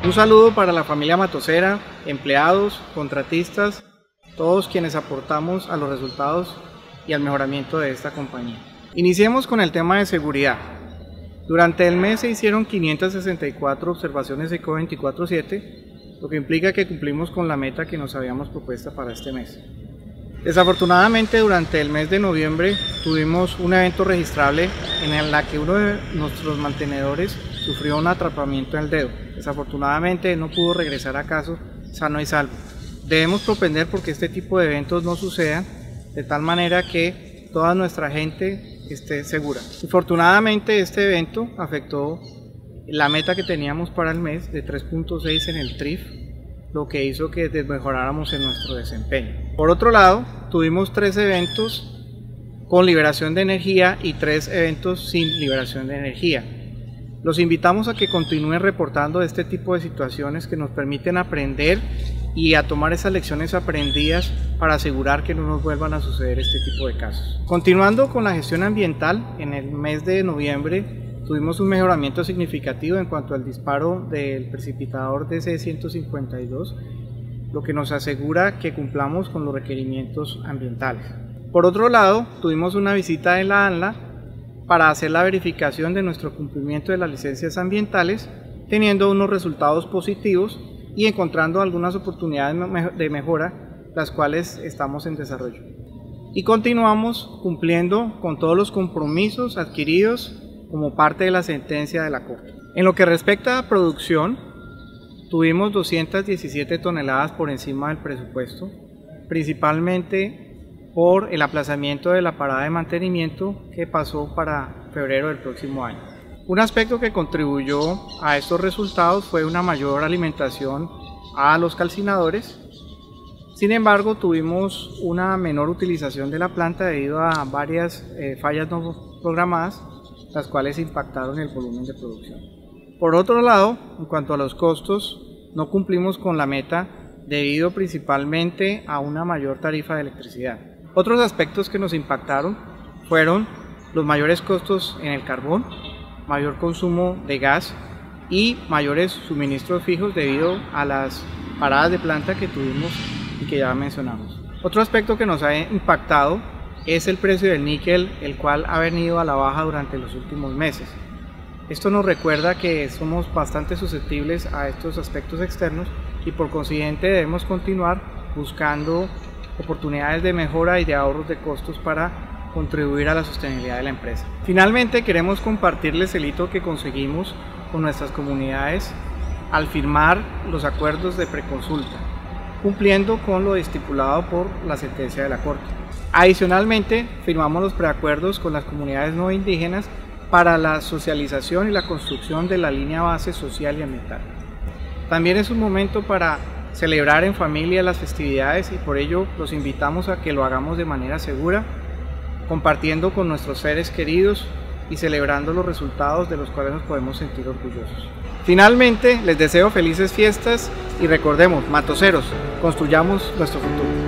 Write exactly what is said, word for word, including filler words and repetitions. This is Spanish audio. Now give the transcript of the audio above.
Un saludo para la familia matosera, empleados, contratistas, todos quienes aportamos a los resultados y al mejoramiento de esta compañía. Iniciemos con el tema de seguridad. Durante el mes se hicieron quinientas sesenta y cuatro observaciones ECO veinticuatro siete, lo que implica que cumplimos con la meta que nos habíamos propuesta para este mes. Desafortunadamente, durante el mes de noviembre tuvimos un evento registrable en el que uno de nuestros mantenedores sufrió un atrapamiento en el dedo. Desafortunadamente no pudo regresar a casa sano y salvo. Debemos propender porque este tipo de eventos no sucedan, de tal manera que toda nuestra gente esté segura. Afortunadamente este evento afectó la meta que teníamos para el mes de tres punto seis en el T R I F, lo que hizo que desmejoráramos en nuestro desempeño. Por otro lado, tuvimos tres eventos con liberación de energía y tres eventos sin liberación de energía. Los invitamos a que continúen reportando este tipo de situaciones que nos permiten aprender y a tomar esas lecciones aprendidas para asegurar que no nos vuelvan a suceder este tipo de casos. Continuando con la gestión ambiental, en el mes de noviembre tuvimos un mejoramiento significativo en cuanto al disparo del precipitador D C ciento cincuenta y dos, lo que nos asegura que cumplamos con los requerimientos ambientales. Por otro lado, tuvimos una visita de la ANLA para hacer la verificación de nuestro cumplimiento de las licencias ambientales, teniendo unos resultados positivos y encontrando algunas oportunidades de mejora, las cuales estamos en desarrollo. Y continuamos cumpliendo con todos los compromisos adquiridos como parte de la sentencia de la Corte. En lo que respecta a producción, tuvimos doscientas diecisiete toneladas por encima del presupuesto, principalmente por el aplazamiento de la parada de mantenimiento que pasó para febrero del próximo año. Un aspecto que contribuyó a estos resultados fue una mayor alimentación a los calcinadores. Sin embargo, tuvimos una menor utilización de la planta debido a varias eh, fallas no programadas, las cuales impactaron el volumen de producción. Por otro lado, en cuanto a los costos, no cumplimos con la meta debido principalmente a una mayor tarifa de electricidad. Otros aspectos que nos impactaron fueron los mayores costos en el carbón, mayor consumo de gas y mayores suministros fijos debido a las paradas de planta que tuvimos y que ya mencionamos. Otro aspecto que nos ha impactado es el precio del níquel, el cual ha venido a la baja durante los últimos meses. Esto nos recuerda que somos bastante susceptibles a estos aspectos externos y por consiguiente debemos continuar buscando oportunidades de mejora y de ahorros de costos para contribuir a la sostenibilidad de la empresa. Finalmente, queremos compartirles el hito que conseguimos con nuestras comunidades al firmar los acuerdos de preconsulta, cumpliendo con lo estipulado por la sentencia de la Corte. Adicionalmente, firmamos los preacuerdos con las comunidades no indígenas para la socialización y la construcción de la línea base social y ambiental. También es un momento para celebrar en familia las festividades y por ello los invitamos a que lo hagamos de manera segura, compartiendo con nuestros seres queridos y celebrando los resultados de los cuales nos podemos sentir orgullosos. Finalmente, les deseo felices fiestas y recordemos, matoseros, construyamos nuestro futuro.